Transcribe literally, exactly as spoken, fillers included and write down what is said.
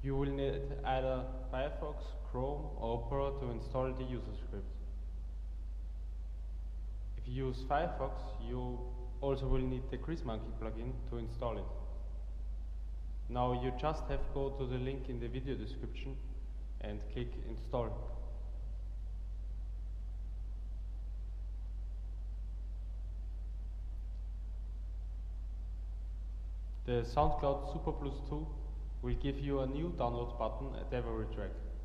You will need either Firefox, Chrome or Opera to install the user script. If you use Firefox, you also will need the GreaseMonkey plugin to install it. Now you just have to go to the link in the video description and click install. The Soundcloud Super Plus two will give you a new download button at every track.